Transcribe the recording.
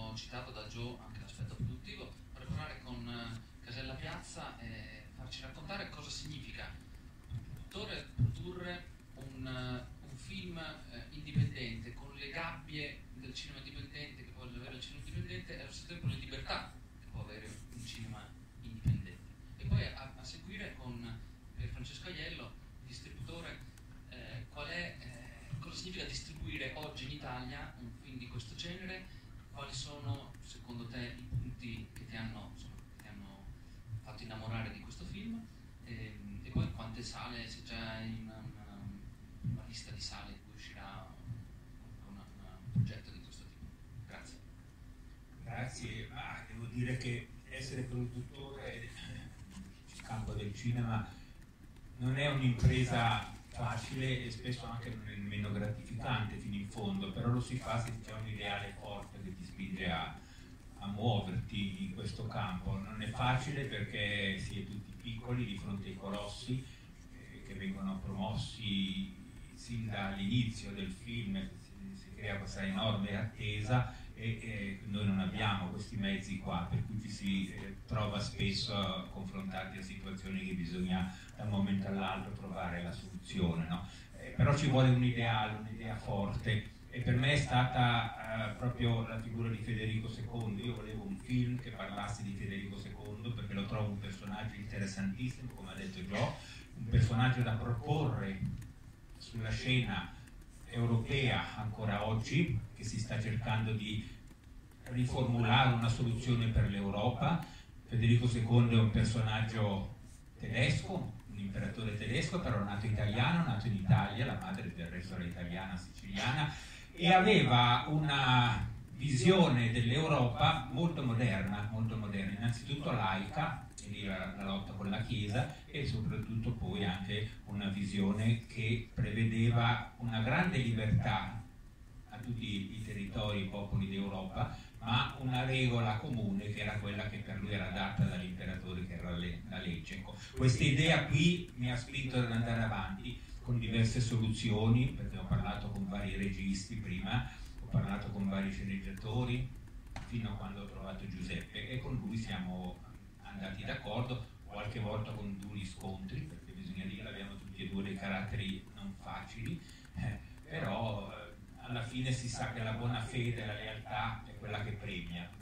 abbiamo citato da Joe anche l'aspetto produttivo, vorrei parlare con Casella Piazza e farci raccontare cosa significa produrre un film indipendente, con le gabbie del cinema indipendente che può avere il cinema indipendente e allo stesso tempo le libertà che può avere un cinema indipendente. E poi a seguire con Francesco Aiello, distributore, cosa significa distribuire oggi in Italia un film di questo genere, quali sono secondo te i punti che ti hanno fatto innamorare di questo film, e poi quante sale, se già hai una lista di sale in cui uscirà un progetto di questo tipo. Grazie. Grazie, ma devo dire che essere produttore nel campo del cinema non è un'impresa facile e spesso anche non è nemmeno gratificante fino in fondo, però lo si fa se c'è un ideale forte che ti spinge a muoverti in questo campo. Non è facile perché si è tutti piccoli di fronte ai colossi che vengono promossi sin dall'inizio del film, si crea questa enorme attesa e noi non abbiamo questi mezzi qua, per cui ci si trova spesso confrontati a situazioni che bisogna da un momento all'altro trovare la soluzione, no? Però ci vuole un ideale, un'idea forte, e per me è stata proprio la figura di Federico II. Io volevo un film che parlasse di Federico II perché lo trovo un personaggio interessantissimo, come ha detto Joe, un personaggio da proporre sulla scena europea ancora oggi, che si sta cercando di riformulare una soluzione per l'Europa. Federico II è un personaggio tedesco, un imperatore tedesco, però nato italiano, nato in Italia, la madre del resto era italiana, siciliana, e aveva una visione dell'Europa molto moderna, innanzitutto laica, quindi la lotta con la Chiesa, e soprattutto poi anche una visione che prevedeva una grande libertà a tutti i territori, i popoli d'Europa, ma una regola comune che era quella che per lui era data dall'imperatore, che era la legge. Ecco, questa idea qui mi ha spinto ad andare avanti con diverse soluzioni, perché ho parlato con vari registi prima, ho parlato con vari sceneggiatori, fino a quando ho trovato Giuseppe, e con lui siamo andati d'accordo, qualche volta con duri scontri, perché bisogna dire che abbiamo tutti e due dei caratteri non facili, però alla fine si sa che la buona fede e la lealtà è quella che premia.